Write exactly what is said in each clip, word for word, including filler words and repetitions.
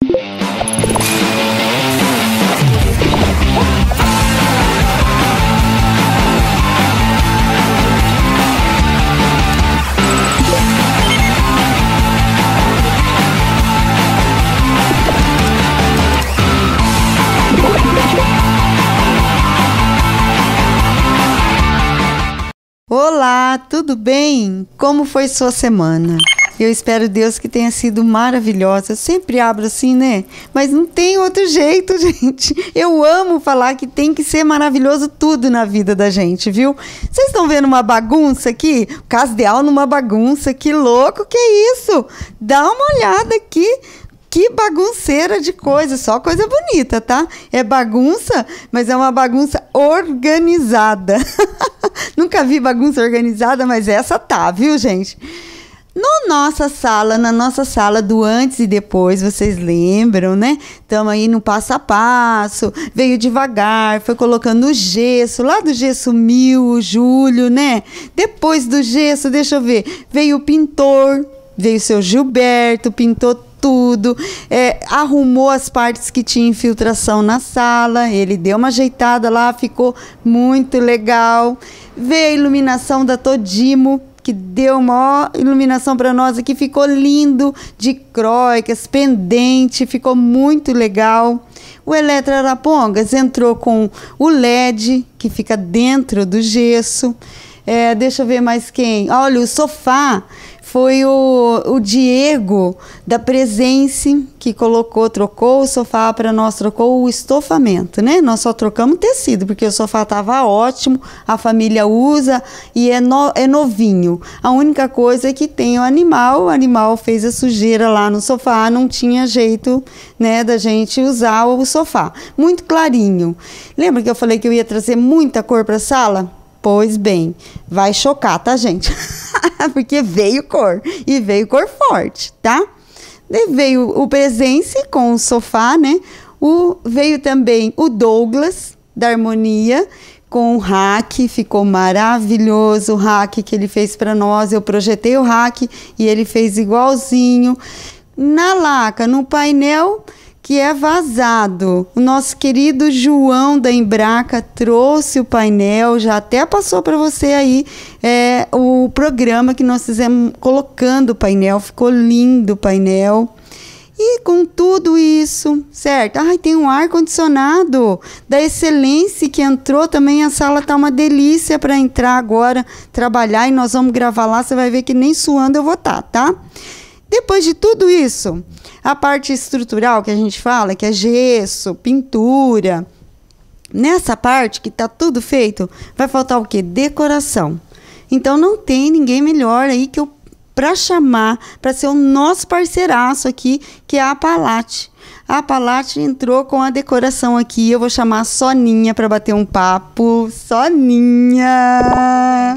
Olá, tudo bem? Como foi sua semana? Eu espero, Deus, que tenha sido maravilhosa. Eu sempre abro assim, né? Mas não tem outro jeito, gente. Eu amo falar que tem que ser maravilhoso tudo na vida da gente, viu? Vocês estão vendo uma bagunça aqui? O Casdeal numa bagunça. Que louco que é isso? Dá uma olhada aqui. Que bagunceira de coisa, só coisa bonita, tá? É bagunça, mas é uma bagunça organizada. Nunca vi bagunça organizada, mas essa tá, viu, gente? Na nossa sala, na nossa sala do antes e depois, vocês lembram, né? Estamos aí no passo a passo, veio devagar, foi colocando o gesso, lá do gesso mil, o Júlio, né? Depois do gesso, deixa eu ver, veio o pintor, veio o seu Gilberto, pintou tudo, é, arrumou as partes que tinha infiltração na sala, ele deu uma ajeitada lá, ficou muito legal. Veio a iluminação da Todimo, que deu uma iluminação para nós aqui, ficou lindo, de croicas, pendente, ficou muito legal. O Eletra Arapongas entrou com o L E D, que fica dentro do gesso. É, deixa eu ver mais quem. Olha, o sofá foi o, o Diego da Presense que colocou, trocou o sofá para nós, trocou o estofamento, né? Nós só trocamos tecido, porque o sofá estava ótimo, a família usa e é, no, é novinho. A única coisa é que tem o animal, o animal fez a sujeira lá no sofá, não tinha jeito, né, da gente usar o sofá. Muito clarinho. Lembra que eu falei que eu ia trazer muita cor para a sala? Pois bem, vai chocar, tá, gente? Porque veio cor, e veio cor forte, tá? E veio o Presense com o sofá, né? O, veio também o Douglas, da Harmonia, com o rack, ficou maravilhoso o rack que ele fez para nós. Eu projetei o rack e ele fez igualzinho. Na laca, no painel que é vazado, o nosso querido João da Embraca trouxe o painel, já até passou para você aí é, o programa que nós fizemos colocando o painel, ficou lindo o painel. E com tudo isso, certo? Ai, tem um ar-condicionado da Excelência que entrou também, a sala tá uma delícia para entrar agora, trabalhar, e nós vamos gravar lá, você vai ver que nem suando eu vou estar, tá? Depois de tudo isso, a parte estrutural que a gente fala, que é gesso, pintura, nessa parte que está tudo feito, vai faltar o quê? Decoração. Então não tem ninguém melhor aí que eu para chamar, para ser o nosso parceiraço aqui, que é a Palate. A Palate entrou com a decoração aqui, eu vou chamar a Soninha para bater um papo. Soninha!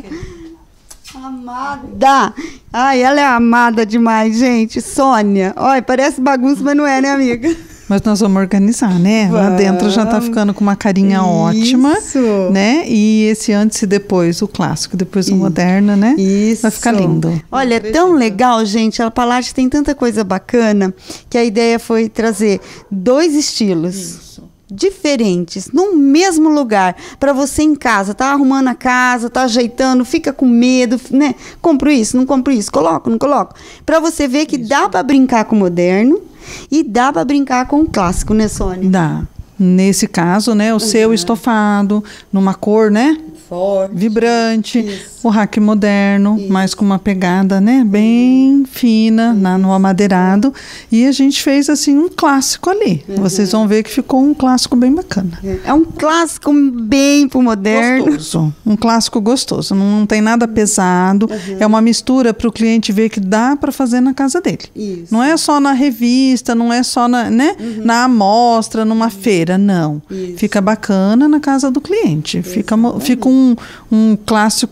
Amada! Ai, ela é amada demais, gente. Sônia. Olha, parece bagunça, mas não é, né, amiga? Mas nós vamos organizar, né? Vamos. Lá dentro já tá ficando com uma carinha Isso. ótima, né? E esse antes e depois, o clássico, depois o Isso. moderno, né? Isso. Vai ficar lindo. Olha, é tão legal, gente. A Palate tem tanta coisa bacana que a ideia foi trazer dois estilos. Isso. Diferentes, no mesmo lugar, para você em casa, tá arrumando a casa, tá ajeitando, fica com medo, né? Compro isso, não compro isso, coloco, não coloco. Para você ver que isso. dá para brincar com o moderno e dá para brincar com o clássico, né, Sônia? Dá. Nesse caso, né, o uhum. seu estofado, numa cor, né? Forte. Vibrante. Isso. O rack moderno, Isso. mas com uma pegada, né, bem fina, na, no amadeirado. E a gente fez, assim, um clássico ali. Uhum. Vocês vão ver que ficou um clássico bem bacana. É um clássico bem pro moderno. Gostoso. Um clássico gostoso. Não, não tem nada pesado. Uhum. É uma mistura para o cliente ver que dá para fazer na casa dele. Isso. Não é só na revista, não é só na, né, uhum. na amostra, numa uhum. feira, não. Isso. Fica bacana na casa do cliente. Fica, fica um, um clássico moderno.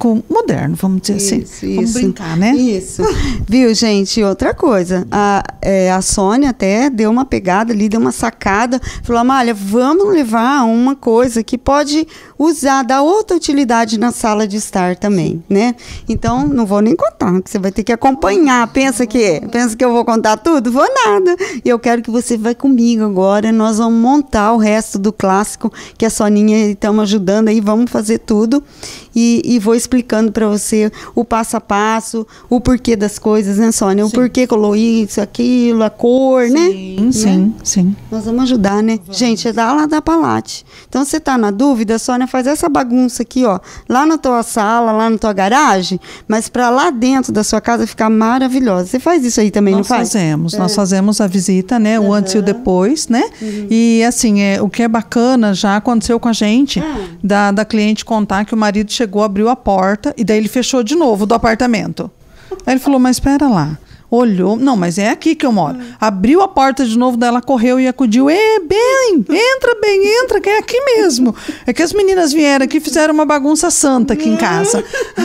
moderno, vamos dizer Isso, assim. Vamos isso. brincar, né? Isso. Viu, gente? Outra coisa. A, é, a Sônia até deu uma pegada ali, deu uma sacada. Falou, Amália, vamos levar uma coisa que pode usar, dar outra utilidade na sala de estar também, né? Então, não vou nem contar, que você vai ter que acompanhar. Pensa que, pensa que eu vou contar tudo? Vou nada. E eu quero que você vá comigo agora. Nós vamos montar o resto do clássico que a Soninha estamos ajudando aí. Vamos fazer tudo. E, e vou explicando para você o passo a passo, o porquê das coisas, né, Sônia? O sim. porquê colorir isso, aquilo, a cor, sim, né? Sim, sim, né? sim. Nós vamos ajudar, né? Vamos. Gente, é da lá da Palate. Então, você tá na dúvida, Sônia, faz essa bagunça aqui, ó, lá na tua sala, lá na tua garagem, mas para lá dentro da sua casa ficar maravilhosa. Você faz isso aí também, nós não faz? Fazemos, é. nós fazemos a visita, né? O uhum. antes e o depois, né? Uhum. E assim, é, o que é bacana já aconteceu com a gente, ah. da, da cliente contar que o marido chegou, abriu a porta e daí ele fechou de novo do apartamento. Aí ele falou, mas espera lá. Olhou, não, mas é aqui que eu moro. Hum. Abriu a porta de novo, dela correu e acudiu. Ê, bem, entra bem, entra, que é aqui mesmo. É que as meninas vieram aqui e fizeram uma bagunça santa aqui em casa.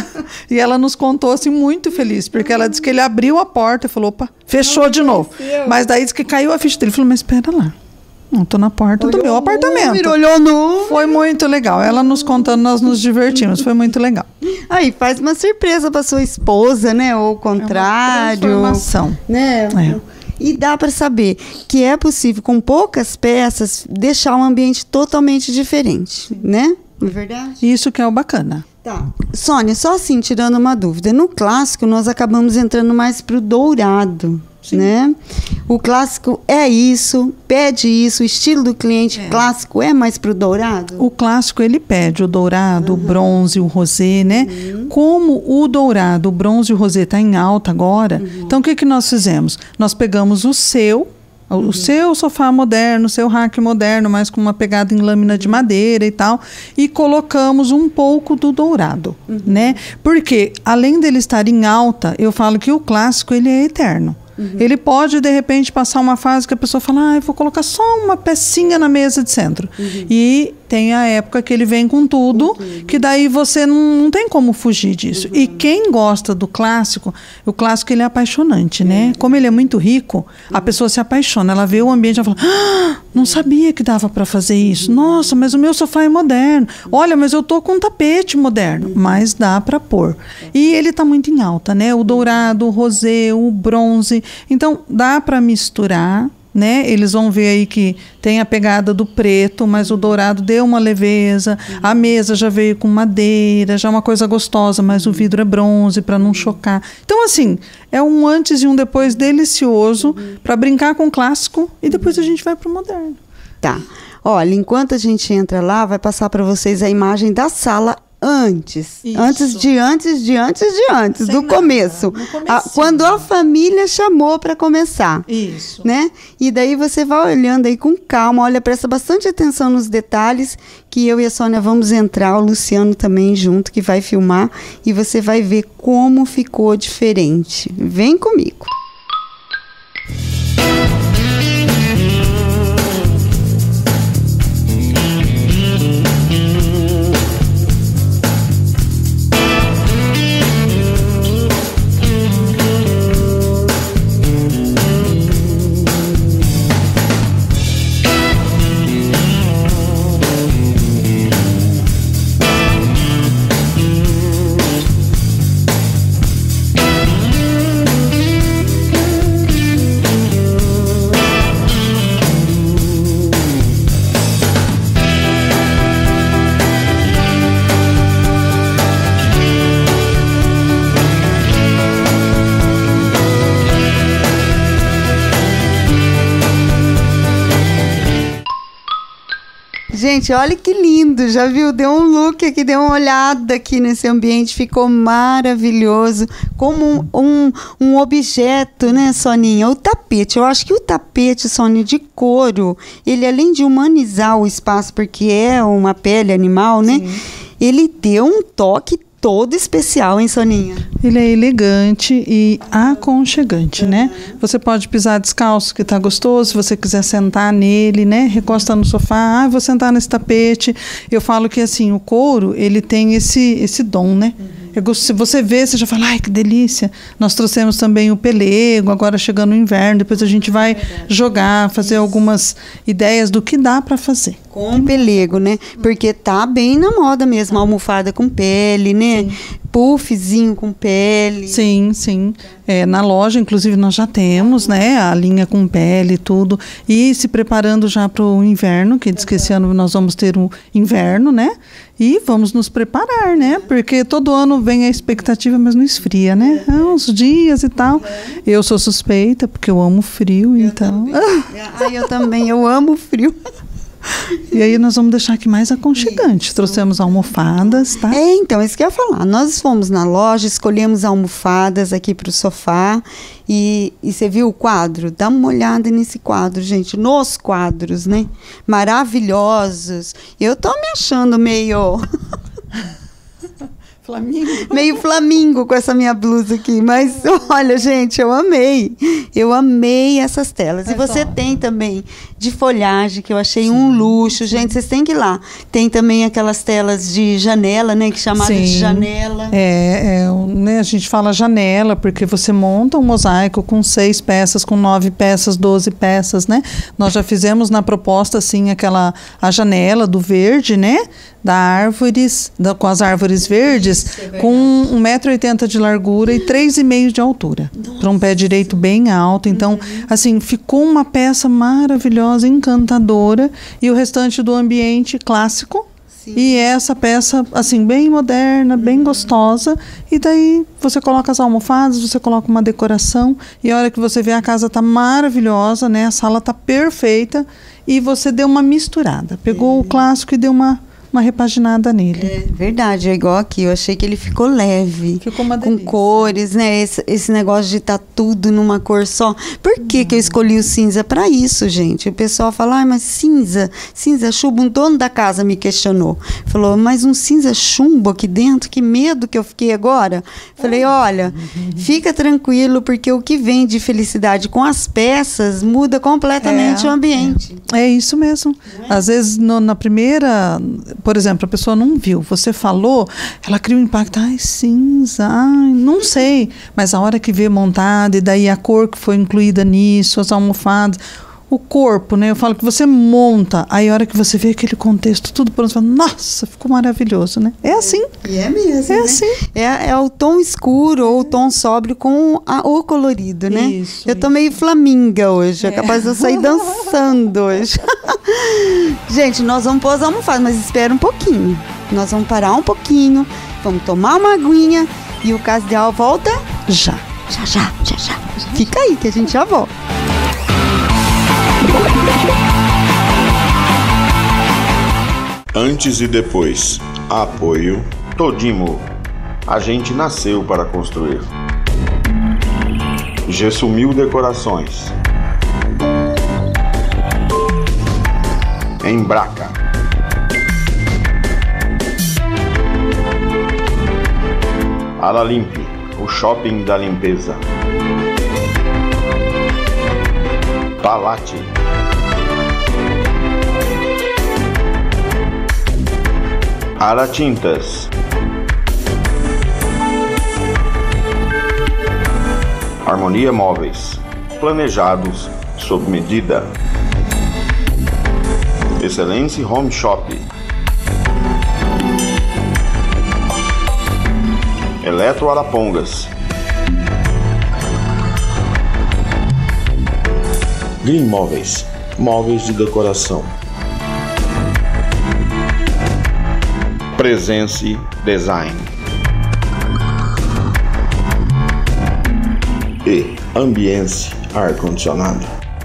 E ela nos contou assim, muito feliz, porque ela disse que ele abriu a porta e falou, opa, fechou não, de novo. Mas daí disse que caiu a ficha dele. Ele falou, mas espera lá. Não, tô na porta olhou do meu apartamento. No, olhou no... Foi muito legal. Ela nos contando, nós nos divertimos. Foi muito legal. Aí faz uma surpresa para sua esposa, né? Ou o contrário. É uma transformação. Né? É. E dá para saber que é possível, com poucas peças, deixar um ambiente totalmente diferente, sim. né? Não é verdade? Isso que é o bacana. Tá. Sônia, só assim, tirando uma dúvida. No clássico, nós acabamos entrando mais pro dourado. Sim. Né? O clássico é isso, pede isso, o estilo do cliente é. Clássico é mais pro dourado? O clássico ele pede o dourado, uhum. o bronze, o rosé, né? Uhum. Como o dourado, o bronze e o rosé tá em alta agora, uhum. então o que que nós fizemos? Nós pegamos o seu, uhum. o seu sofá moderno, o seu rack moderno, mas com uma pegada em lâmina de madeira e tal, e colocamos um pouco do dourado, uhum. né? Porque além dele estar em alta, eu falo que o clássico ele é eterno. Uhum. Ele pode, de repente, passar uma fase que a pessoa fala, ah, eu vou colocar só uma pecinha na mesa de centro. Uhum. E tem a época que ele vem com tudo, uhum. que daí você não, não tem como fugir disso. Uhum. E quem gosta do clássico, o clássico ele é apaixonante, uhum. né? Como ele é muito rico, uhum. a pessoa se apaixona. Ela vê o ambiente e fala, ah, não sabia que dava para fazer isso. Uhum. Nossa, mas o meu sofá é moderno. Olha, mas eu tô com um tapete moderno. Uhum. Mas dá para pôr. E ele tá muito em alta, né? O dourado, o rosé, o bronze. Então, dá para misturar, né? Eles vão ver aí que tem a pegada do preto, mas o dourado deu uma leveza. Uhum. A mesa já veio com madeira, já é uma coisa gostosa, mas o vidro é bronze para não chocar. Então, assim, é um antes e um depois delicioso uhum. para brincar com o clássico e depois a gente vai para o moderno. Tá. Olha, enquanto a gente entra lá, vai passar para vocês a imagem da sala antes, Isso. antes de antes de antes de antes, Sem do nada. começo, a, quando a família chamou para começar, Isso. né? E daí você vai olhando aí com calma, olha, presta bastante atenção nos detalhes, que eu e a Sônia vamos entrar, o Luciano também junto, que vai filmar, e você vai ver como ficou diferente. Vem comigo. Gente, olha que lindo, já viu? Deu um look aqui, deu uma olhada aqui nesse ambiente, ficou maravilhoso, como um, um, um objeto, né, Soninha? O tapete, eu acho que o tapete, Soninha, de couro, ele além de humanizar o espaço, porque é uma pele animal, né? Sim. Ele deu um toque todo especial, hein, Soninha? Ele é elegante e aconchegante, uhum. né? Você pode pisar descalço, que tá gostoso, se você quiser sentar nele, né? Recosta no sofá, ah, vou sentar nesse tapete. Eu falo que, assim, o couro, ele tem esse, esse dom, né? Uhum. É, se você vê, você já fala, ai, que delícia. Nós trouxemos também o pelego, agora chegando o inverno, depois a gente vai é jogar, fazer Isso. algumas ideias do que dá para fazer. Com pelego, né? Porque tá bem na moda mesmo, a almofada com pele, né? Sim. Puffzinho com pele. Sim, sim. É, na loja, inclusive, nós já temos, né? A linha com pele e tudo. E se preparando já para o inverno, que diz que esse ano nós vamos ter um inverno, né? E vamos nos preparar, né? Porque todo ano vem a expectativa, mas não esfria, né? Ah, uns dias e tal. Eu sou suspeita, porque eu amo frio, eu então... Ah, eu também, eu amo frio. E aí nós vamos deixar aqui mais aconchegante. Isso. Trouxemos almofadas, tá? É, então, isso que eu ia falar. Nós fomos na loja, escolhemos almofadas aqui para o sofá. E, e você viu o quadro? Dá uma olhada nesse quadro, gente. Nos quadros, né? Maravilhosos. Eu tô me achando meio... Flamingo. Meio flamingo com essa minha blusa aqui. Mas, olha, gente, eu amei. Eu amei essas telas. É, e você só tem também de folhagem, que eu achei Sim. um luxo. Gente, vocês têm que ir lá. Tem também aquelas telas de janela, né? Que chamaram Sim. de janela. É, é né, a gente fala janela, porque você monta um mosaico com seis peças, com nove peças, doze peças, né? Nós já fizemos na proposta, assim, aquela a janela do verde, né? Da árvores, da, com as árvores verdes, Isso, é com um metro e oitenta de largura e três e meio de altura. Para um pé direito bem alto. Então, uhum. assim, ficou uma peça maravilhosa, encantadora. E o restante do ambiente clássico. Sim. E essa peça, assim, bem moderna, uhum. bem gostosa. E daí você coloca as almofadas, você coloca uma decoração. E a hora que você vê, a casa tá maravilhosa, né? A sala tá perfeita. E você deu uma misturada. Pegou uhum. o clássico e deu uma... uma repaginada nele. É verdade, é igual aqui. Eu achei que ele ficou leve. Ficou uma delícia. Com cores, né? Esse, esse negócio de estar tá tudo numa cor só. Por que, que eu escolhi o cinza? Para isso, gente. O pessoal fala, ah, mas cinza, cinza chumbo. Um dono da casa me questionou. Falou, mas um cinza chumbo aqui dentro? Que medo que eu fiquei agora. Falei, olha, fica tranquilo, porque o que vem de felicidade com as peças muda completamente é, o ambiente. É, é isso mesmo. É? Às vezes, no, na primeira... Por exemplo, a pessoa não viu, você falou, ela cria um impacto, ai, cinza, ai, não sei. Mas a hora que vê montada, e daí a cor que foi incluída nisso, as almofadas, o corpo, né? Eu falo que você monta, aí a hora que você vê aquele contexto, tudo pronto, você fala, nossa, ficou maravilhoso, né? É assim. E é mesmo, É né? assim. É, é o tom escuro ou o tom sóbrio com a, o colorido, né? Isso, eu tô isso. meio flaminga hoje, é, é capaz de eu sair dançando hoje. Gente, nós vamos pôr as almofadas, mas espera um pouquinho. Nós vamos parar um pouquinho, vamos tomar uma aguinha e o Casdeal volta já. Já, já, já, já. Fica aí que a gente já volta. Antes e depois. Apoio Todimo. A gente nasceu para construir. Gessumil Decorações. Embraca. Alalimpe, o shopping da limpeza. Palate. Aratintas. Harmonia Móveis. Planejados sob medida. Excelência Home Shop. Eletro Arapongas. Green Móveis. Móveis de decoração. Presence Design. E Ambience Ar-Condicionado.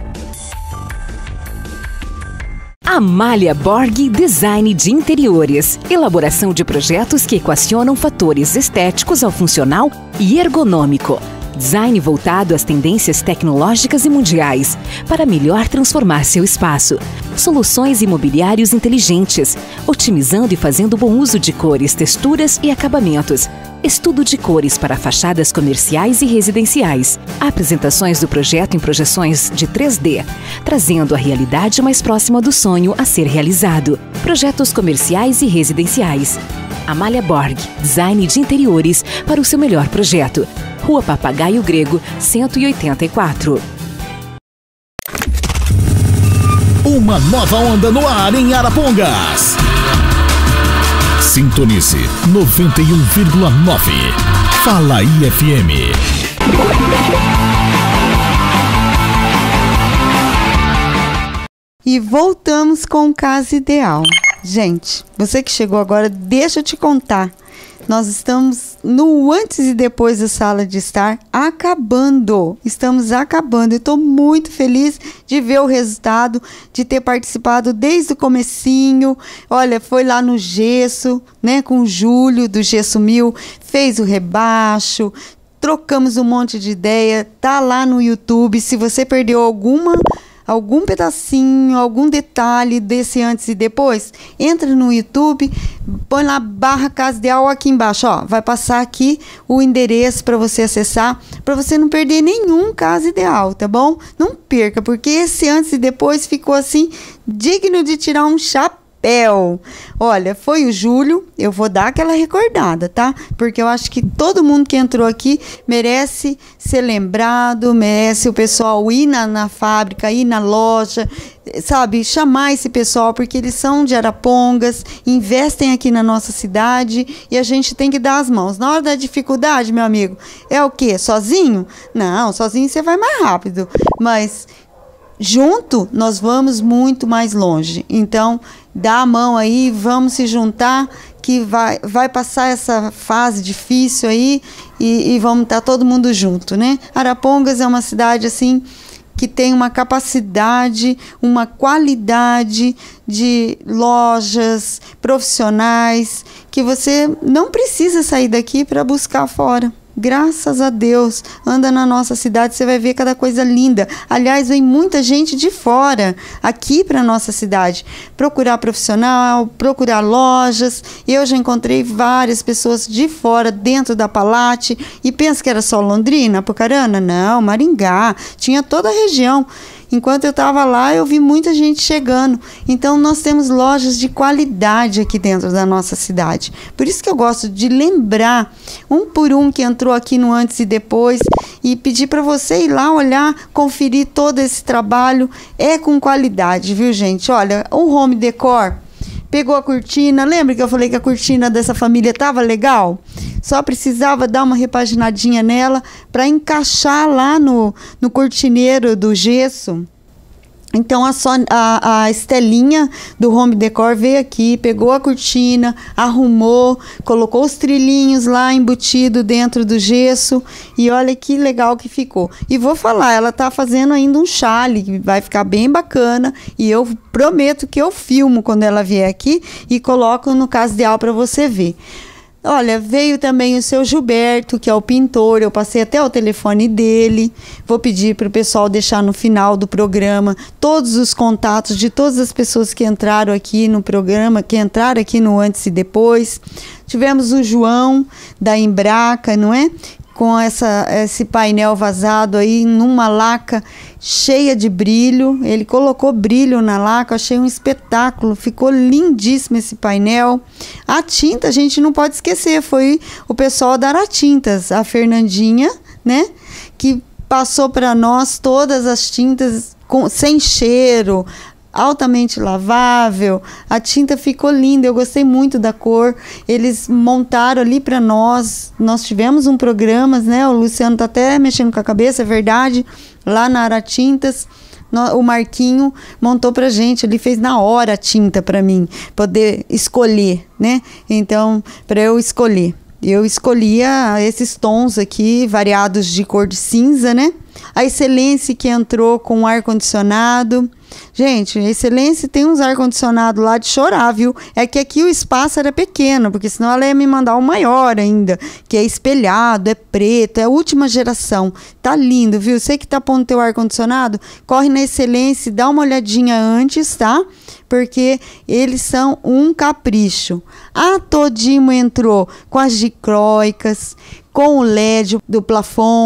Amália Borg Design de Interiores. Elaboração de projetos que equacionam fatores estéticos ao funcional e ergonômico. Design voltado às tendências tecnológicas e mundiais, para melhor transformar seu espaço. Soluções imobiliários inteligentes, otimizando e fazendo bom uso de cores, texturas e acabamentos. Estudo de cores para fachadas comerciais e residenciais. Apresentações do projeto em projeções de três D, trazendo a realidade mais próxima do sonho a ser realizado. Projetos comerciais e residenciais. Amália Borg, design de interiores para o seu melhor projeto. Rua Papagaio Grego, cento e oitenta e quatro. Uma nova onda no ar em Arapongas. Sintonize noventa e um vírgula nove. Fala I F M. E voltamos com Casa Ideal. Gente, você que chegou agora, deixa eu te contar. Nós estamos no antes e depois da sala de estar acabando. Estamos acabando. Eu estou muito feliz de ver o resultado, de ter participado desde o comecinho. Olha, foi lá no gesso, né, com o Júlio do Gesso Mil, fez o rebaixo, trocamos um monte de ideia, tá lá no YouTube. Se você perdeu alguma algum pedacinho, algum detalhe desse antes e depois, entra no YouTube, põe lá barra Casa Ideal aqui embaixo, ó, vai passar aqui o endereço para você acessar, para você não perder nenhum Casa Ideal, tá bom? Não perca, porque esse antes e depois ficou assim, digno de tirar um chapéu. Olha, foi o Júlio, eu vou dar aquela recordada, tá? Porque eu acho que todo mundo que entrou aqui merece ser lembrado, merece o pessoal ir na, na fábrica, ir na loja, sabe? Chamar esse pessoal, porque eles são de Arapongas, investem aqui na nossa cidade e a gente tem que dar as mãos. Na hora da dificuldade, meu amigo, é o quê? Sozinho? Não, sozinho você vai mais rápido, mas junto nós vamos muito mais longe. Então, dá a mão aí, vamos se juntar, que vai, vai passar essa fase difícil aí e, e vamos estar todo mundo junto, né? Arapongas é uma cidade assim que tem uma capacidade, uma qualidade de lojas, profissionais, que você não precisa sair daqui para buscar fora. Graças a Deus, anda na nossa cidade, você vai ver cada coisa linda. Aliás, vem muita gente de fora aqui para nossa cidade procurar profissional, procurar lojas. Eu já encontrei várias pessoas de fora dentro da Palate e pensa que era só Londrina, Apucarana? Não, Maringá, tinha toda a região. Enquanto eu estava lá, eu vi muita gente chegando. Então, nós temos lojas de qualidade aqui dentro da nossa cidade. Por isso que eu gosto de lembrar, um por um, que entrou aqui no antes e depois, e pedir para você ir lá olhar, conferir todo esse trabalho. É com qualidade, viu, gente? Olha, o home decor, pegou a cortina. Lembra que eu falei que a cortina dessa família estava legal? Só precisava dar uma repaginadinha nela para encaixar lá no, no cortineiro do gesso. Então, a, Son, a, a Estelinha do Home Decor veio aqui, pegou a cortina, arrumou, colocou os trilhinhos lá embutido dentro do gesso e olha que legal que ficou. E vou falar, ela tá fazendo ainda um chale, que vai ficar bem bacana e eu prometo que eu filmo quando ela vier aqui e coloco no Casa Ideal para você ver. Olha, veio também o seu Gilberto, que é o pintor, eu passei até o telefone dele, vou pedir para o pessoal deixar no final do programa todos os contatos de todas as pessoas que entraram aqui no programa, que entraram aqui no antes e depois. Tivemos o João, da Embraca, não é? Com essa, esse painel vazado aí, numa laca cheia de brilho. Ele colocou brilho na laca, achei um espetáculo, ficou lindíssimo esse painel. A tinta, a gente não pode esquecer, foi o pessoal da Aratintas, a Fernandinha, né, que passou para nós todas as tintas com, sem cheiro, altamente lavável. A tinta ficou linda, eu gostei muito da cor. Eles montaram ali para nós, nós tivemos um programa, né? O Luciano tá até mexendo com a cabeça, é verdade, lá na Aratintas. O Marquinho montou pra gente, ele fez na hora a tinta para mim, poder escolher, né? Então, para eu escolher. Eu escolhia esses tons aqui, variados de cor de cinza, né? A Excelência, que entrou com ar-condicionado. Gente, a Excelência tem uns ar-condicionado lá de chorar, viu? É que aqui o espaço era pequeno, porque senão ela ia me mandar um maior ainda, que é espelhado, é preto, é a última geração. Tá lindo, viu? Você que tá pondo teu ar-condicionado, corre na Excelência, dá uma olhadinha antes, tá? Porque eles são um capricho. A Todimo entrou com as dicróicas, com o L E D do plafond.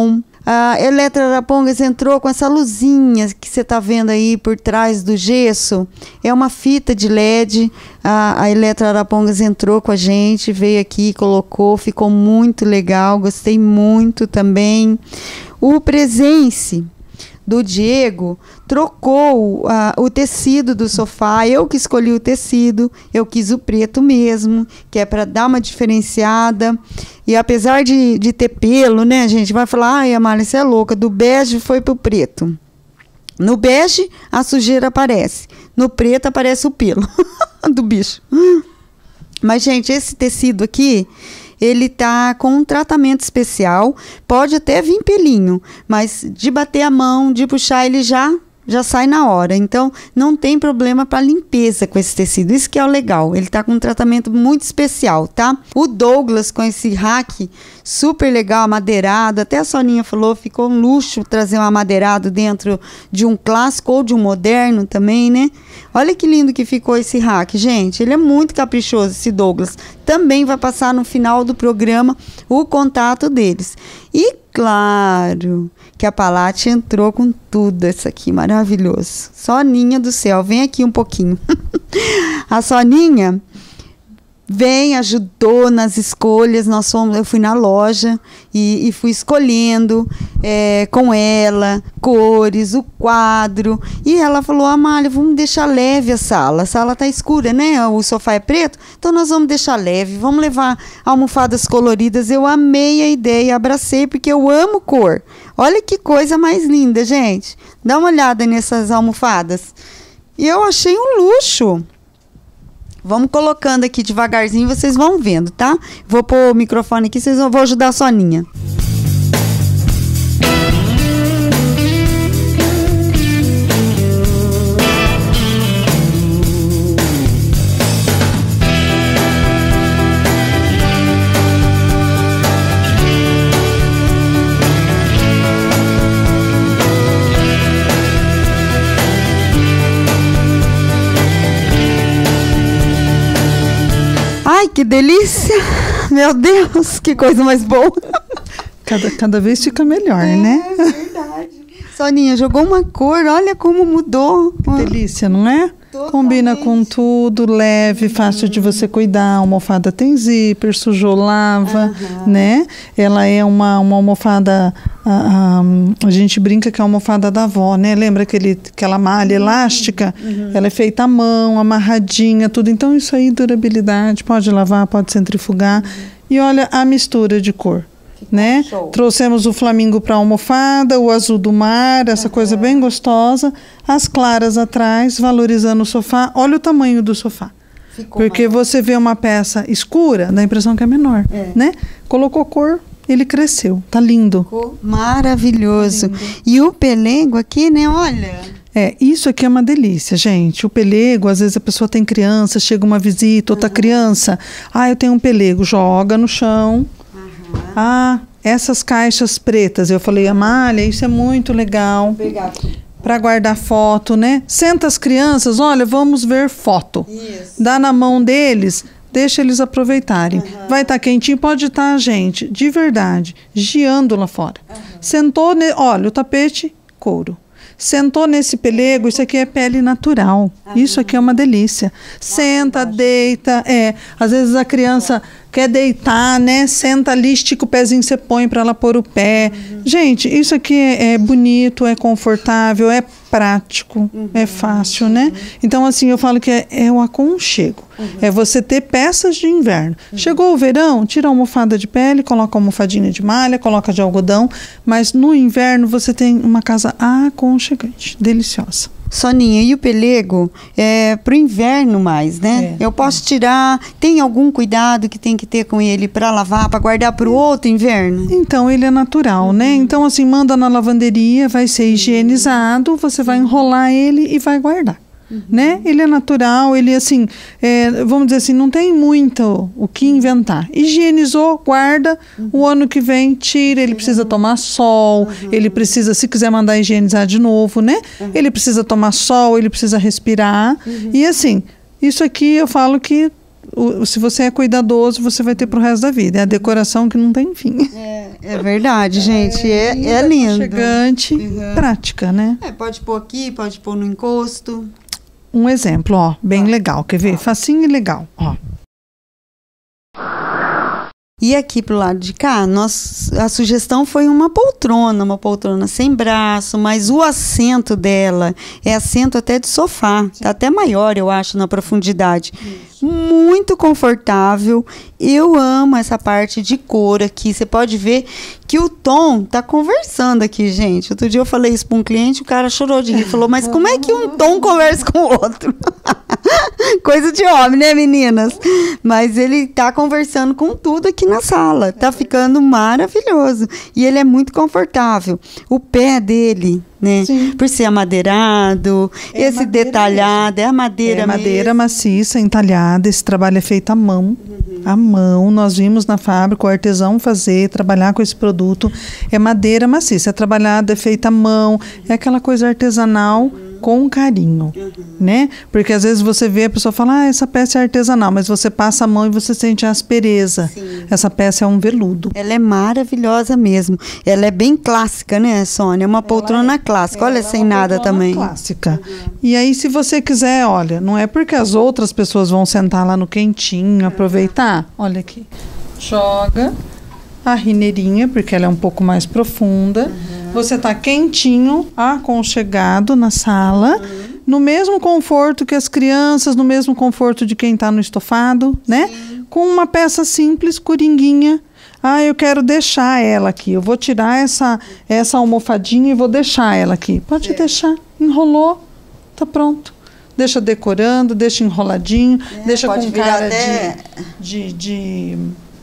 A Eletra Arapongas entrou com essa luzinha que você está vendo aí por trás do gesso. É uma fita de L E D. A, a Eletra Arapongas entrou com a gente, veio aqui, colocou, ficou muito legal, gostei muito também. O Presence do Diego trocou uh, o tecido do sofá. Eu que escolhi o tecido, eu quis o preto mesmo, que é para dar uma diferenciada. E apesar de, de ter pelo, né, a gente vai falar, ai, Amália, você é louca, do bege foi pro preto. No bege, a sujeira aparece. No preto, aparece o pelo do bicho. Mas, gente, esse tecido aqui, ele tá com um tratamento especial. Pode até vir pelinho, mas de bater a mão, de puxar, ele já... já sai na hora, então não tem problema para limpeza com esse tecido, isso que é o legal, ele tá com um tratamento muito especial, tá? O Douglas com esse rack super legal, amadeirado, até a Soninha falou, ficou um luxo trazer um amadeirado dentro de um clássico ou de um moderno também, né? Olha que lindo que ficou esse rack, gente, ele é muito caprichoso, esse Douglas. Também vai passar no final do programa o contato deles. E claro que a Palate entrou com tudo isso aqui, maravilhoso. Soninha do céu, vem aqui um pouquinho. A Soninha vem, ajudou nas escolhas, nós fomos, eu fui na loja e, e fui escolhendo é, com ela, cores, o quadro, e ela falou, Amália, vamos deixar leve a sala, a sala tá escura, né, o sofá é preto, então nós vamos deixar leve, vamos levar almofadas coloridas. Eu amei a ideia, abracei, porque eu amo cor. Olha que coisa mais linda, gente, dá uma olhada nessas almofadas, e eu achei um luxo. Vamos colocando aqui devagarzinho, vocês vão vendo, tá? Vou pôr o microfone aqui, vocês vão, vou ajudar a Soninha. Ai, que delícia! Meu Deus, que coisa mais boa! Cada, cada vez fica melhor, é, né? É verdade. Soninha, jogou uma cor, olha como mudou. Que delícia, não é? Totalmente. Combina com tudo, leve, uhum. Fácil de você cuidar. A almofada tem zíper, sujou, lava, uhum. Né? Ela é uma, uma almofada, a, a, a gente brinca que é a almofada da avó, né? Lembra aquele, aquela malha uhum. elástica? Uhum. Ela é feita à mão, amarradinha, tudo. Então isso aí, durabilidade, pode lavar, pode centrifugar. Uhum. E olha a mistura de cor. Né? Trouxemos o flamingo para a almofada, o azul do mar, essa uhum. coisa bem gostosa, as claras atrás, valorizando o sofá. Olha o tamanho do sofá. Ficou porque mais... você vê uma peça escura, dá a impressão que é menor, é. Né? Colocou cor, ele cresceu, tá lindo. Ficou maravilhoso. Lindo. E o pelego aqui, né? Olha. É, isso aqui é uma delícia, gente. O pelego, às vezes a pessoa tem criança, chega uma visita, outra uhum. criança. Ah, eu tenho um pelego, joga no chão. Ah, essas caixas pretas, eu falei, Amália, isso é muito legal para guardar foto, né? Senta as crianças, olha, vamos ver foto. Isso. Dá na mão deles, deixa eles aproveitarem. Uhum. Vai estar tá quentinho, pode estar, tá, gente, de verdade, giando lá fora. Uhum. Sentou, ne... olha, o tapete, couro. Sentou nesse pelego, isso aqui é pele natural. Uhum. Isso aqui é uma delícia. Senta, deita, é. Às vezes a criança quer deitar, né? Senta ali, estica o pezinho, você põe para ela pôr o pé. Uhum. Gente, isso aqui é, é bonito, é confortável, é prático, uhum. é fácil, né? Então, assim, eu falo que é, é o aconchego. Uhum. É você ter peças de inverno. Uhum. Chegou o verão, tira a almofada de pele, coloca a almofadinha de malha, coloca de algodão, mas no inverno você tem uma casa aconchegante, deliciosa. Soninha, e o pelego é pro inverno mais, né? É, eu posso tirar, tem algum cuidado que tem que ter com ele para lavar, para guardar para o outro inverno? Então, ele é natural, uhum. né? Então, assim, manda na lavanderia, vai ser higienizado, você vai enrolar ele e vai guardar. Uhum. Né? Ele é natural, ele assim, é, vamos dizer assim, não tem muito o que inventar. Higienizou, guarda, uhum. o ano que vem tira, ele precisa tomar sol, uhum. ele precisa, se quiser mandar higienizar de novo, né? Uhum. Ele precisa tomar sol, ele precisa respirar. Uhum. E assim, isso aqui eu falo que o, se você é cuidadoso, você vai ter pro resto da vida. É a decoração que não tem fim. É, É verdade, gente. É, é, é lindo. Aconchegante, uhum. Prática, né? É, pode pôr aqui, pode pôr no encosto. Um exemplo, ó, bem ah. legal. Quer ver? Ah. Facinho e legal, ó. E aqui pro lado de cá, nós, a sugestão foi uma poltrona, uma poltrona sem braço, mas o assento dela é assento até de sofá, tá até maior, eu acho, na profundidade. Isso. Muito confortável. Eu amo essa parte de cor aqui. Você pode ver que o tom tá conversando aqui, gente. Outro dia eu falei isso para um cliente, o cara chorou de rir, falou, mas como é que um tom conversa com o outro? Coisa de homem, né, meninas? Mas ele tá conversando com tudo aqui na sala. Tá ficando maravilhoso. E ele é muito confortável. O pé dele, né? Sim. Por ser amadeirado, é esse detalhado, mesmo. É a madeira É madeira mesmo. maciça, entalhada. Esse trabalho é feito à mão. Uhum. À mão. Nós vimos na fábrica o artesão fazer, trabalhar com esse produto. É madeira maciça. É trabalhada, é feita à mão. É aquela coisa artesanal. Uhum. Com carinho, uhum. né? Porque às vezes você vê a pessoa falar, ah, essa peça é artesanal, mas você passa a mão e você sente a aspereza. Sim. Essa peça é um veludo. Ela é maravilhosa mesmo. Ela é bem clássica, né, Sônia? É uma poltrona é, clássica. Olha, sem é nada também. Clássica. Uhum. E aí, se você quiser, olha, não é porque as outras pessoas vão sentar lá no quentinho, uhum. aproveitar. Olha aqui. Joga a rineirinha, porque ela é um pouco mais profunda. Uhum. Você está quentinho, aconchegado na sala, uhum. no mesmo conforto que as crianças, no mesmo conforto de quem está no estofado, Sim. né? Com uma peça simples, coringuinha. Ah, eu quero deixar ela aqui. Eu vou tirar essa, essa almofadinha e vou deixar ela aqui. Pode certo. Deixar. Enrolou, tá pronto. Deixa decorando, deixa enroladinho, é, deixa com cara até... de... de, de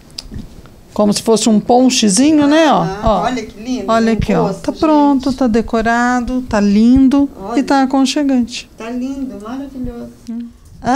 como se fosse um ponchezinho, ah, né? Ó, ó. Olha que lindo. Olha aqui, ó. Tá pronto, tá decorado, tá lindo. Olha. E tá aconchegante. Tá lindo, maravilhoso. Hum.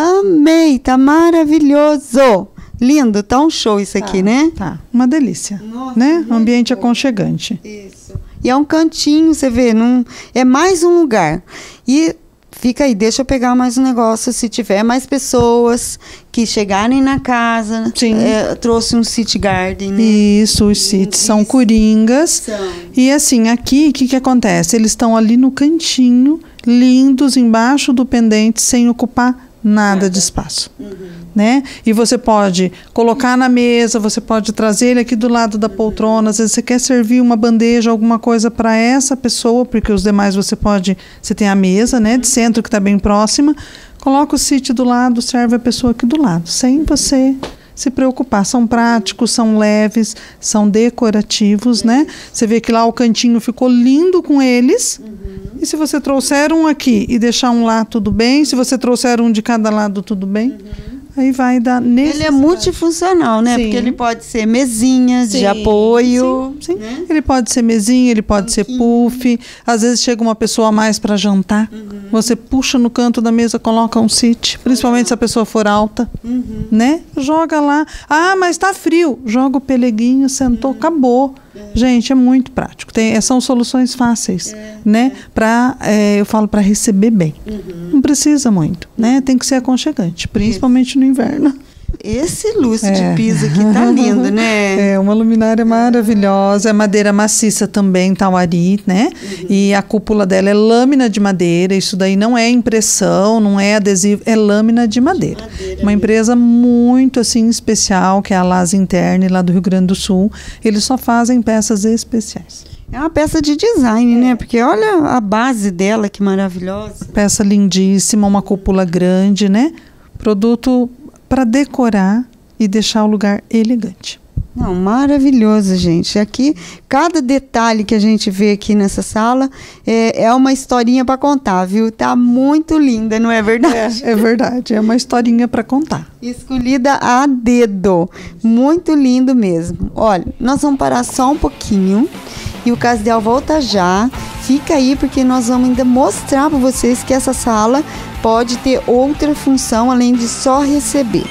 Amei, tá maravilhoso. Lindo, tá um show isso aqui, tá, né? Tá, uma delícia. Nossa, né? Ambiente bom. Aconchegante. Isso. E é um cantinho, você vê, num, é mais um lugar. E fica aí, deixa eu pegar mais um negócio. Se tiver mais pessoas que chegarem na casa, Sim. É, trouxe um city garden, né? Isso, os cities são coringas. São. E assim, aqui, o que que acontece? Eles estão ali no cantinho, lindos, embaixo do pendente, sem ocupar nada, nada. de espaço. Uhum. Né? E você pode colocar na mesa, você pode trazer ele aqui do lado da poltrona. Às vezes você quer servir uma bandeja, alguma coisa para essa pessoa, porque os demais você pode, você tem a mesa, né, de centro que está bem próxima, coloca o sítio do lado, serve a pessoa aqui do lado, sem você se preocupar. São práticos, são leves, são decorativos, né? Você vê que lá o cantinho ficou lindo com eles. Uhum. E se você trouxer um aqui e deixar um lá, tudo bem. Se você trouxer um de cada lado, tudo bem. Uhum. Aí vai dar necessidade. Ele é multifuncional, né? Sim. Porque ele pode ser mesinha sim, de apoio. Sim, sim. Né? Ele pode ser mesinha, ele pode ser puff. Às vezes chega uma pessoa a mais para jantar. Uhum. Você puxa no canto da mesa, coloca um sit. Principalmente uhum. se a pessoa for alta. Uhum. Né? Joga lá. Ah, mas tá frio. Joga o peleguinho, sentou, uhum. acabou. É. Gente, é muito prático. Tem, são soluções fáceis, é, né? É. Para, é, eu falo, para receber bem. Uhum. Não precisa muito, né? Tem que ser aconchegante, principalmente Isso. no inverno. Esse lustre é. de piso aqui tá lindo, né? É, uma luminária maravilhosa. É madeira maciça também, tauari, né? Uhum. E a cúpula dela é lâmina de madeira. Isso daí não é impressão, não é adesivo, é lâmina de madeira. De madeira uma mesmo. Empresa muito, assim, especial, que é a Lasa Interne, lá do Rio Grande do Sul. Eles só fazem peças especiais. É uma peça de design, é. né? Porque olha a base dela, que maravilhosa. Peça lindíssima, uma cúpula grande, né? Produto para decorar e deixar o lugar elegante. Não, maravilhoso, gente. Aqui, cada detalhe que a gente vê aqui nessa sala é, é uma historinha para contar, viu? Tá muito linda, não é verdade? É, é verdade, é uma historinha para contar. Escolhida a dedo. Muito lindo mesmo. Olha, nós vamos parar só um pouquinho e o Casdel volta já. Fica aí porque nós vamos ainda mostrar para vocês que essa sala pode ter outra função além de só receber.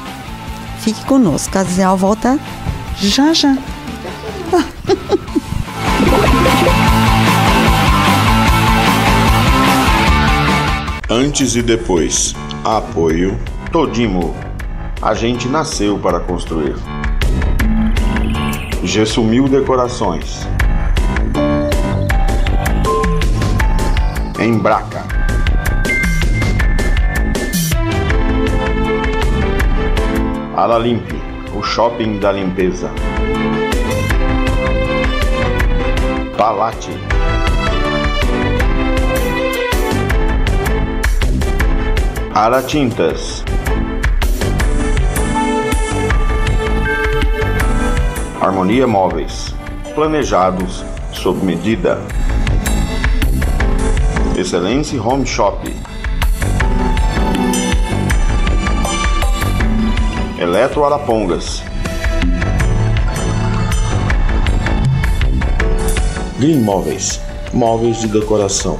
Fique conosco, Casdel volta já já. Antes e depois. Apoio Todimo. A gente nasceu para construir. Gessumil Decorações. Embraca. Aralimpe, o shopping da limpeza. Palate. Aratintas. Harmonia Móveis, planejados sob medida. Excelência Home Shop. Eletro Arapongas. Green Móveis, móveis de decoração.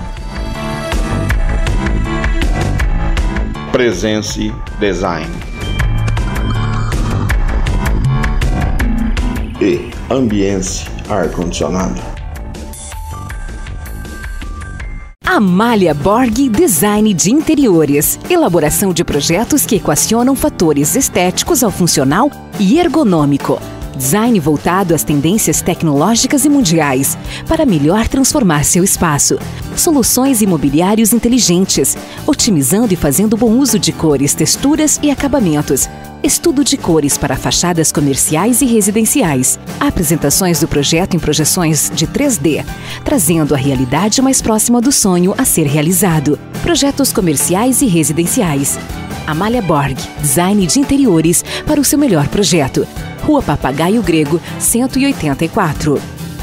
Presence Design. E Ambiente Ar-Condicionado. Amália Borg Design de Interiores. Elaboração de projetos que equacionam fatores estéticos ao funcional e ergonômico. Design voltado às tendências tecnológicas e mundiais para melhor transformar seu espaço. Soluções imobiliários inteligentes, otimizando e fazendo bom uso de cores, texturas e acabamentos. Estudo de cores para fachadas comerciais e residenciais. Apresentações do projeto em projeções de três D, trazendo a realidade mais próxima do sonho a ser realizado. Projetos comerciais e residenciais. Amália Borg, Design de Interiores para o seu melhor projeto. Rua Papagaio Grego, cento e oitenta e quatro.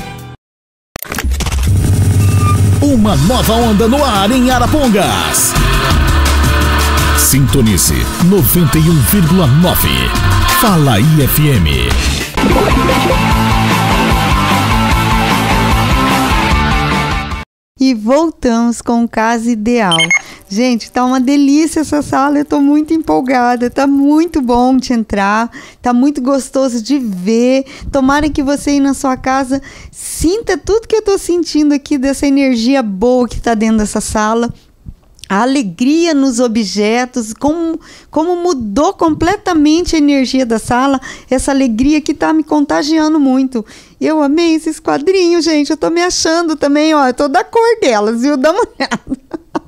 Uma nova onda no ar em Arapongas. Sintonize noventa e um vírgula nove. Fala I F M. E voltamos com Casa Ideal. Gente, tá uma delícia essa sala, eu tô muito empolgada, tá muito bom de entrar, tá muito gostoso de ver. Tomara que você aí na sua casa sinta tudo que eu tô sentindo aqui dessa energia boa que tá dentro dessa sala. A alegria nos objetos, como, como mudou completamente a energia da sala, essa alegria que tá me contagiando muito. Eu amei esses quadrinhos, gente, eu tô me achando também, ó, eu tô da cor delas, viu? Dá uma olhada.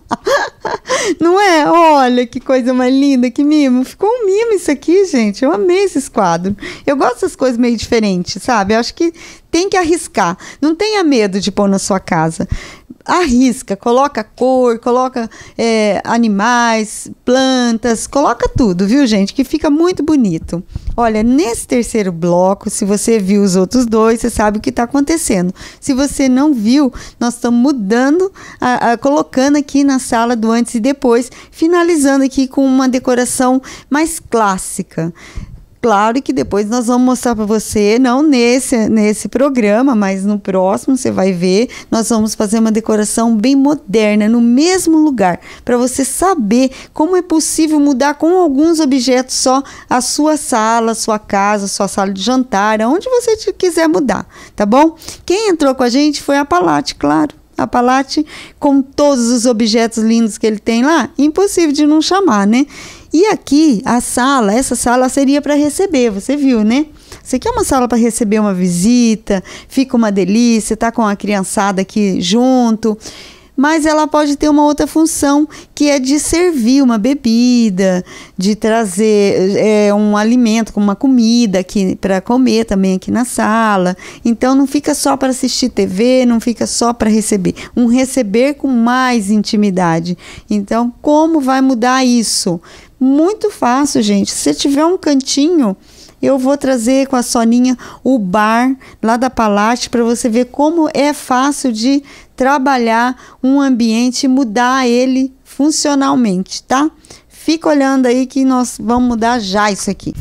Não é? Olha que coisa mais linda, que mimo. Ficou um mimo isso aqui, gente. Eu amei esses quadros. Eu gosto dessas coisas meio diferentes, sabe? Eu acho que tem que arriscar. Não tenha medo de pôr na sua casa. Arrisca, coloca cor, coloca é, animais, plantas, coloca tudo, viu, gente? Que fica muito bonito. Olha, nesse terceiro bloco, se você viu os outros dois, você sabe o que está acontecendo. Se você não viu, nós estamos mudando, a, a, colocando aqui na sala do antes e depois, finalizando aqui com uma decoração mais clássica. Claro que depois nós vamos mostrar para você, não nesse, nesse programa, mas no próximo você vai ver, nós vamos fazer uma decoração bem moderna, no mesmo lugar, para você saber como é possível mudar com alguns objetos só a sua sala, a sua casa, a sua sala de jantar, aonde você te quiser mudar, tá bom? Quem entrou com a gente foi a Palate, claro. A Palate, com todos os objetos lindos que ele tem lá, impossível de não chamar, né? E aqui, a sala, essa sala seria para receber, você viu, né? Você quer uma sala para receber uma visita, fica uma delícia, tá com a criançada aqui junto, mas ela pode ter uma outra função, que é de servir uma bebida, de trazer é, um alimento, como uma comida aqui para comer também aqui na sala. Então não fica só para assistir T V, não fica só para receber, um receber com mais intimidade. Então, como vai mudar isso? Muito fácil, gente. Se você tiver um cantinho, eu vou trazer com a Soninha o bar lá da Palate para você ver como é fácil de trabalhar um ambiente e mudar ele funcionalmente, tá? Fica olhando aí que nós vamos mudar já isso aqui.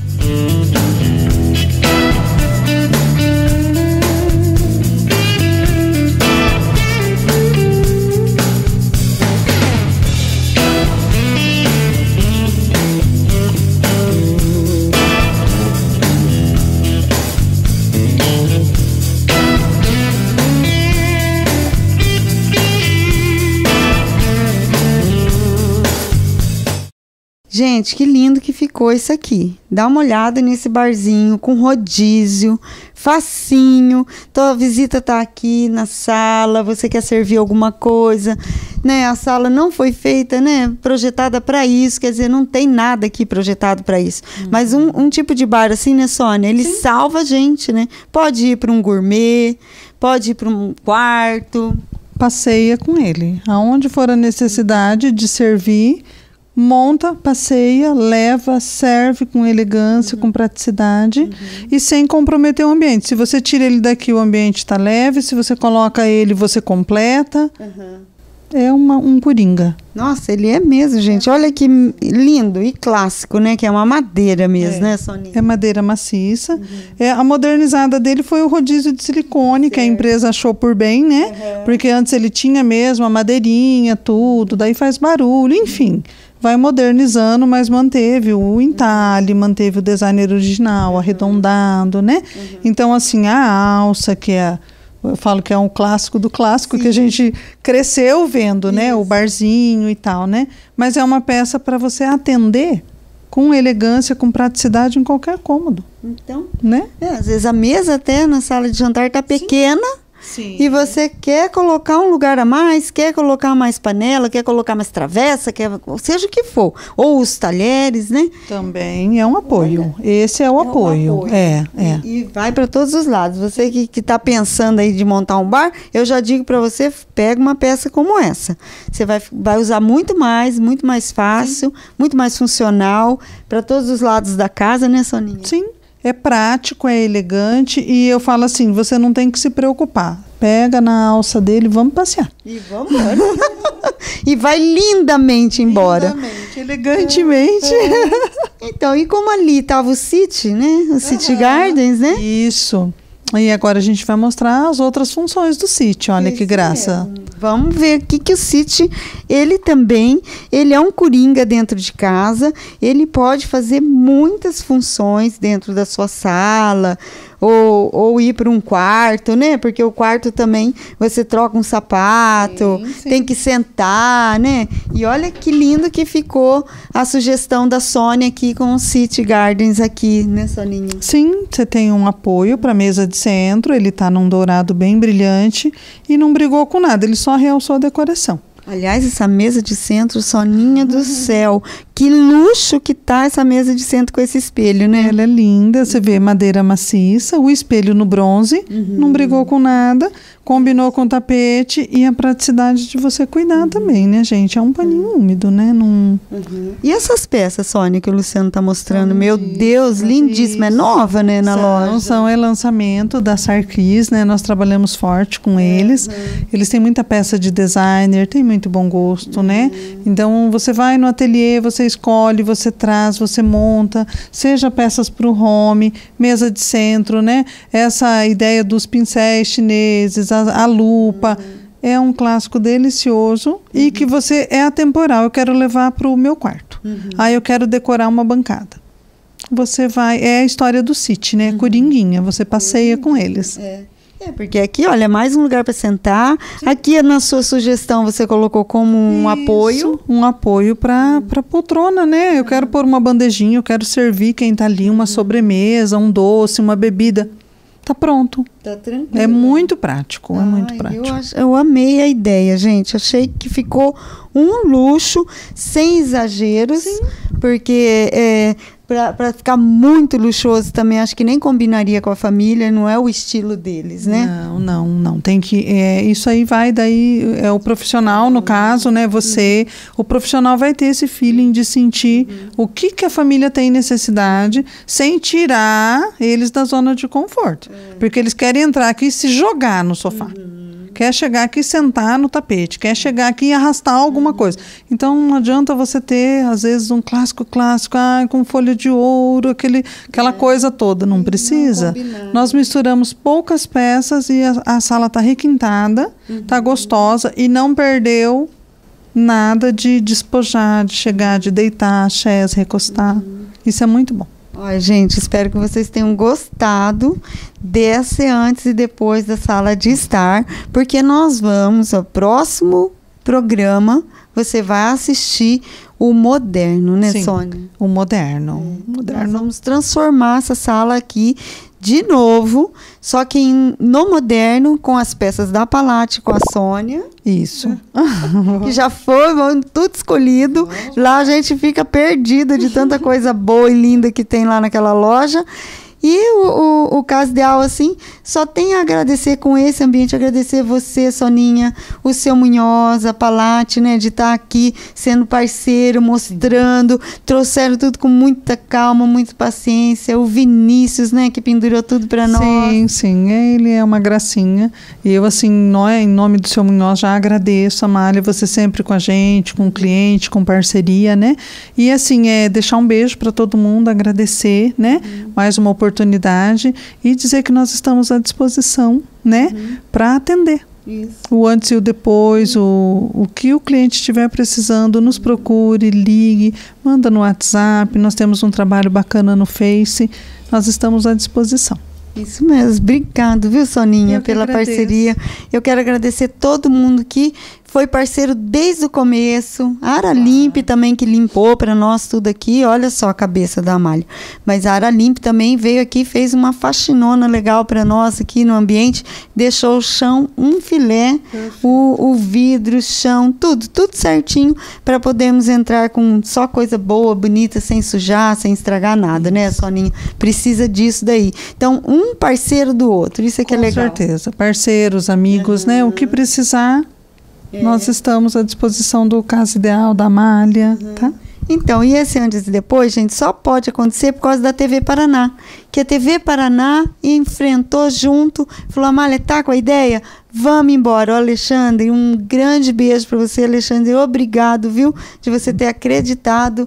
Gente, que lindo que ficou isso aqui. Dá uma olhada nesse barzinho com rodízio, facinho. Então a visita tá aqui na sala, você quer servir alguma coisa, né? A sala não foi feita, né, projetada para isso, quer dizer, não tem nada aqui projetado para isso. Uhum. Mas um, um tipo de bar assim, né, Sônia? Ele Sim. salva a gente, né? Pode ir para um gourmet, pode ir para um quarto. Passeia com ele. Aonde for a necessidade de servir, monta, passeia, leva, serve com elegância, uhum. com praticidade uhum. e sem comprometer o ambiente. Se você tira ele daqui, o ambiente está leve. Se você coloca ele, você completa. Uhum. É uma, um coringa. Nossa, ele é mesmo, gente. Olha que lindo e clássico, né? Que é uma madeira mesmo, é. né, Soninha? É madeira maciça. Uhum. É, a modernizada dele foi o rodízio de silicone, certo. que a empresa achou por bem, né? Uhum. Porque antes ele tinha mesmo a madeirinha, tudo. Daí faz barulho, enfim. Uhum. Vai modernizando, mas manteve o entalhe, manteve o design original, uhum. arredondado, né? Uhum. Então, assim, a alça, que é... Eu falo que é um clássico do clássico, Sim. que a gente cresceu vendo, Isso. né? O barzinho e tal, né? Mas é uma peça para você atender com elegância, com praticidade em qualquer cômodo. Então, né? É, às vezes a mesa até na sala de jantar está pequena. Sim. E você quer colocar um lugar a mais, quer colocar mais panela, quer colocar mais travessa, quer, seja o que for. Ou os talheres, né? Também é um apoio. Olha, Esse é o é apoio. Um apoio. É, é. E, e vai para todos os lados. Você que está pensando aí de montar um bar, eu já digo para você, pega uma peça como essa. Você vai, vai usar muito mais, muito mais fácil, Sim. muito mais funcional para todos os lados da casa, né, Soninha? Sim. É prático, é elegante e eu falo assim, você não tem que se preocupar. Pega na alça dele, vamos passear. E vamos embora. E vai lindamente embora. Lindamente, elegantemente. É, é. Então, e como ali estava o City, né? O City uhum. Gardens, né? Isso. E agora a gente vai mostrar as outras funções do City. Olha Isso que graça. Mesmo. Vamos ver o que, que o City, ele também, ele é um coringa dentro de casa, ele pode fazer muitas funções dentro da sua sala, ou, ou ir para um quarto, né? Porque o quarto também, você troca um sapato, sim, sim. tem que sentar, né? E olha que lindo que ficou a sugestão da Sônia aqui com o City Gardens aqui, né, Soninha? Sim, você tem um apoio para a mesa de centro, ele está num dourado bem brilhante e não brigou com nada, ele só realçou a decoração. Aliás, essa mesa de centro, Soninha do céu, que luxo que tá essa mesa de centro com esse espelho, né? Ela é linda, você vê madeira maciça, o espelho no bronze, uhum. não brigou com nada, combinou com o tapete e a praticidade de você cuidar uhum. também, né, gente? É um paninho uhum. úmido, né? Num... Uhum. E essas peças, Sônia, que o Luciano tá mostrando? Meu Deus, lindíssima, é nova, né, na são, loja? São, é lançamento da Sarkis, né? Nós trabalhamos forte com uhum. eles. Eles têm muita peça de designer, tem muito bom gosto, uhum. né? Então, você vai no ateliê, você escolhe, você traz, você monta, seja peças para o home, mesa de centro, né? Essa ideia dos pincéis chineses, a, a lupa, uhum. é um clássico delicioso uhum. e que você é atemporal. Eu quero levar para o meu quarto. Uhum. Aí eu quero decorar uma bancada. Você vai, é a história do City, né? Uhum. Coringuinha, você passeia uhum. com eles. É. É, porque aqui, olha, é mais um lugar para sentar. Sim. Aqui, na sua sugestão, você colocou como um Isso, apoio. Um apoio para a poltrona, né? Eu quero pôr uma bandejinha, eu quero servir quem está ali, uma sobremesa, um doce, uma bebida. Tá pronto. Tá tranquilo. É muito prático, Ai, é muito prático. Eu, ach, eu amei a ideia, gente. Achei que ficou um luxo, sem exageros. Sim. Porque... É, para ficar muito luxuoso também, acho que nem combinaria com a família, não é o estilo deles, né? Não, não, não. Tem que, é, isso aí vai, daí é o profissional, no caso, né? Você, uhum. o profissional vai ter esse feeling de sentir uhum. o que, que a família tem necessidade, sem tirar eles da zona de conforto. Uhum. Porque eles querem entrar aqui e se jogar no sofá. Uhum. Quer chegar aqui e sentar no tapete, quer chegar aqui e arrastar alguma uhum. coisa. Então, não adianta você ter, às vezes, um clássico clássico, ah, com folha de ouro, aquele, aquela é. coisa toda. Não precisa. Não Nós misturamos poucas peças e a, a sala está requintada, está uhum. gostosa e não perdeu nada de despojar, de chegar, de deitar, chés, recostar. Uhum. Isso é muito bom. Olha, gente, espero que vocês tenham gostado desse antes e depois da sala de estar, porque nós vamos ao próximo programa, você vai assistir o moderno, né, Sim, Sônia? o moderno. É. moderno. Nós vamos transformar essa sala aqui de novo, só que em, no moderno, com as peças da Palate, com a Sônia. Isso. Que já foi, tudo escolhido. Lá a gente fica perdida de tanta coisa boa e linda que tem lá naquela loja. E o, o, o Casdeal, assim, só tem a agradecer com esse ambiente, agradecer você, Soninha, o seu Munhoz, a Palate, né, de estar aqui sendo parceiro, mostrando, trouxeram tudo com muita calma, muita paciência, o Vinícius, né, que pendurou tudo para nós. Sim, sim, ele é uma gracinha. Eu, assim, nó- em nome do seu Munhoz, já agradeço, Amália, você sempre com a gente, com o cliente, com parceria, né, e assim, é deixar um beijo para todo mundo, agradecer, né, uhum. mais uma oportunidade oportunidade e dizer que nós estamos à disposição, né, uhum. para atender. Isso. O antes e o depois, o, o que o cliente estiver precisando, nos procure, ligue, manda no WhatsApp, nós temos um trabalho bacana no Face, nós estamos à disposição. Isso mesmo, obrigado, viu, Soninha, Eu pela agradeço. parceria. Eu quero agradecer todo mundo que foi parceiro desde o começo. A Aralimp ah. também, que limpou para nós tudo aqui. Olha só a cabeça da Amália. Mas a Aralimp também veio aqui, fez uma faxinona legal para nós aqui no ambiente. Deixou o chão um filé, o, o vidro, o chão, tudo, tudo certinho para podermos entrar com só coisa boa, bonita, sem sujar, sem estragar nada, né, Soninha? Precisa disso daí. Então, um parceiro do outro, isso é que é legal. Com certeza. Parceiros, amigos, uhum. né? O que precisar... É. Nós estamos à disposição do Casdeal, da Amália, uhum. tá? Então, e esse antes e depois, gente, só pode acontecer por causa da T V Paraná. Que a T V Paraná enfrentou junto, falou, Amália, tá com a ideia? Vamos embora. Ô, Alexandre, um grande beijo para você, Alexandre. Obrigado, viu, de você ter acreditado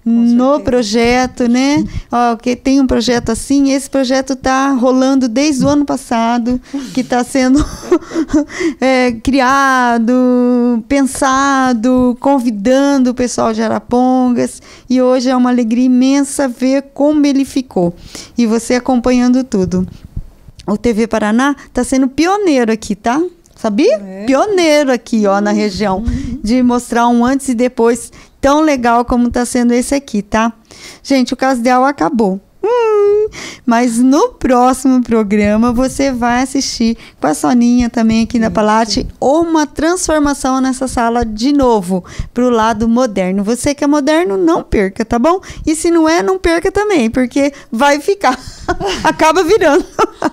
no projeto, né? Ó, que tem um projeto assim, esse projeto está rolando desde o ano passado, que está sendo é, criado, pensado, convidando o pessoal de Arapongas, e hoje é uma alegria imensa ver como ele ficou, e você acompanhando tudo. O T V Paraná está sendo pioneiro aqui, tá? Sabia? É. Pioneiro aqui, ó, na região, uhum. de mostrar um antes e depois tão legal como está sendo esse aqui, tá? Gente, o Casdeal acabou. Hum, mas no próximo programa você vai assistir com a Soninha também aqui na Palate uma transformação nessa sala de novo para o lado moderno. Você que é moderno, não perca, tá bom? E se não é, não perca também, porque vai ficar. Acaba virando.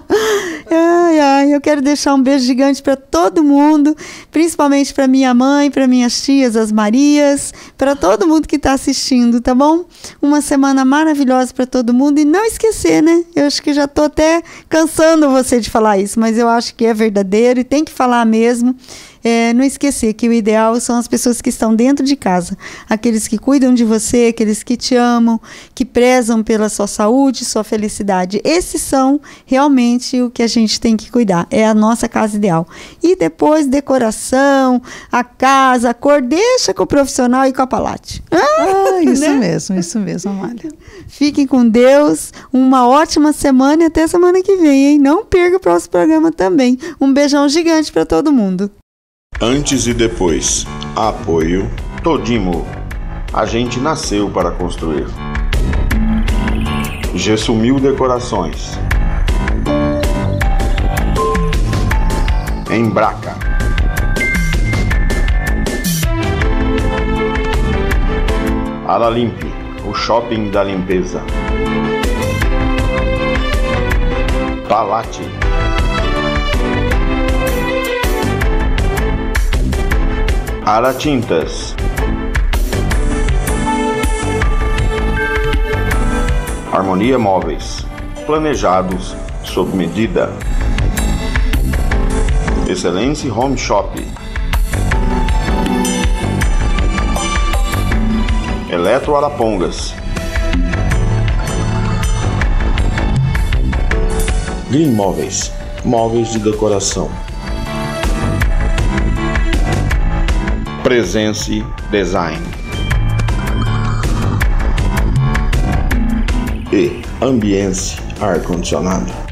Ai, ai, eu quero deixar um beijo gigante para todo mundo, principalmente para minha mãe, para minhas tias, as Marias, para todo mundo que está assistindo, tá bom? Uma semana maravilhosa para todo mundo. E não esquecer, né? Eu acho que já estou até cansando você de falar isso, mas eu acho que é verdadeiro e tem que falar mesmo. É, não esquecer que o ideal são as pessoas que estão dentro de casa, aqueles que cuidam de você, aqueles que te amam, que prezam pela sua saúde, sua felicidade. Esses são realmente o que a gente tem que cuidar, é a nossa casa ideal. E depois decoração, a casa, a cor, deixa com o profissional e com a Palate. Ah, isso né? mesmo, isso mesmo, Amália. Fiquem com Deus, uma ótima semana e até semana que vem, hein? Não perca o próximo programa também. Um beijão gigante para todo mundo. Antes e depois. Apoio Todimo. A gente nasceu para construir. Gessumil Decorações. Embraca. Aralimp, o shopping da limpeza. Palate. Aratintas. Harmonia Móveis. Planejados sob medida. Excelência Home Shop. Eletro Arapongas. Green Móveis. Móveis de decoração. Presence Design e Ambience Ar-Condicionado.